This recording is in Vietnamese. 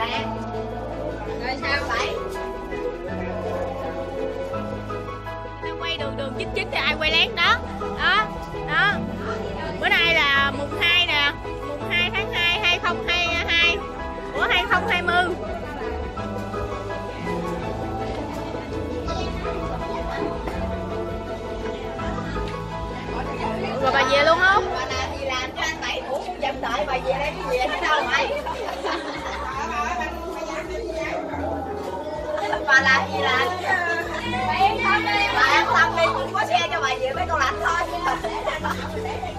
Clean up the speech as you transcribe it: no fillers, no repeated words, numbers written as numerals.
Rồi sao vậy? Quay đường đường chính chính thì ai quay lén đó. Đó, đó. Bữa nay là mùng 2 nè, mùng 2 tháng 2 2022 của 2020. Rồi bà về luôn không? Bà làm gì làm cho anh Bảy cũng dậm đợi bà về đây cái gì hết đâu mày. Bà làm gì làm? Bà yên tâm đi, bà an tâm đi, có xe cho bà về mấy con lạnh thôi.